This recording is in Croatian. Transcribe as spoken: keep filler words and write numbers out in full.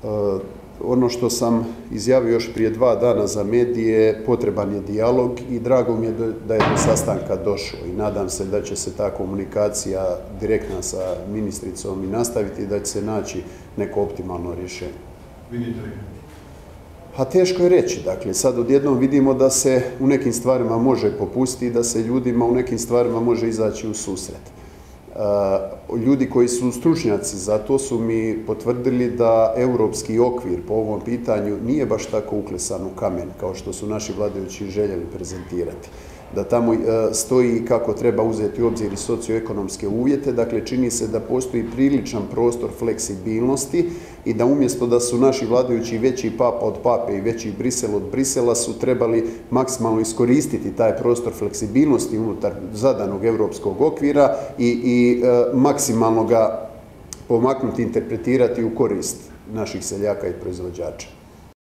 Ono što sam izjavio još prije dva dana za medije, potreban je dijalog i drago mi je da je do sastanka došlo i nadam se da će se ta komunikacija direktna sa ministricom i nastaviti i da će se naći neko optimalno rješenje. Vidite li? A teško je reći, dakle, sad odjednom vidimo da se u nekim stvarima može popustiti i da se ljudima u nekim stvarima može izaći u susret. Ljudi koji su stručnjaci za to su mi potvrdili da europski okvir po ovom pitanju nije baš tako uklesan u kamen kao što su naši vladajući željeli prezentirati. Da tamo stoji kako treba uzeti u obzir i socioekonomske uvjete, dakle čini se da postoji priličan prostor fleksibilnosti i da umjesto da su naši vladajući veći papa od pape i veći Brisel od Brisela su trebali maksimalno iskoristiti taj prostor fleksibilnosti unutar zadanog europskog okvira i, i e, maksimalno ga pomaknuti, interpretirati u korist naših seljaka i proizvođača.